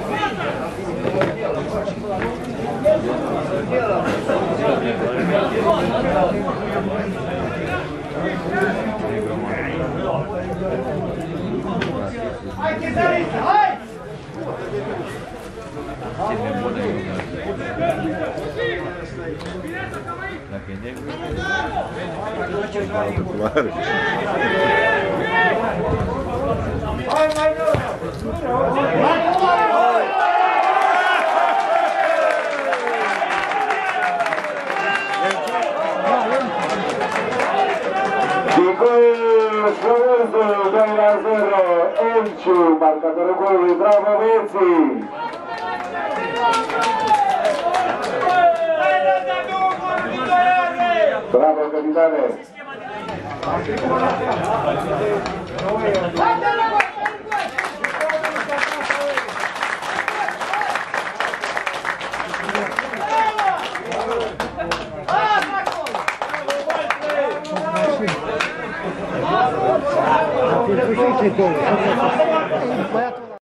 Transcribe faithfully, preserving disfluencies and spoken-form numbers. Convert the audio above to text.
Hai, chezarista, hai! Dacă e negru, hai, mai nou! Scoversul doi la zero, Elciu, marcatorul golului, bravo băieții! Bravo, capitane! Băiatul